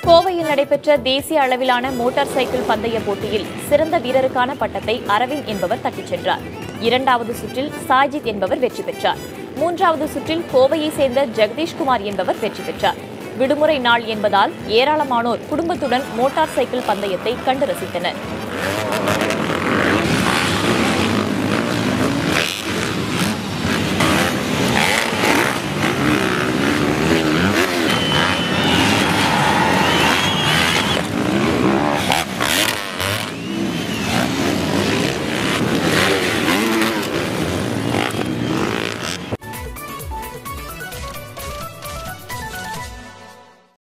கோவையில் நடைபெற்ற தேசிய அளவிலான மோட்டார் சைக்கிள் பந்தய போட்டியில் சிறந்த வீரருக்கான பட்டத்தை அரவிந்த் என்பவர் தட்டிச் சென்றார். இரண்டாவது சுற்றில் சாஜித் என்பவர் வெற்றி பெற்றார். மூன்றாவது சுற்றில் கோவையை சேர்ந்த ஜெகதீஷ்குமார் என்பவர் வெற்றி பெற்றார். விடுமுறை நாள் என்பதால் ஏராளமானோர் குடும்பத்துடன் மோட்டார் சைக்கிள் பந்தயத்தை கண்டு ரசித்தனர்.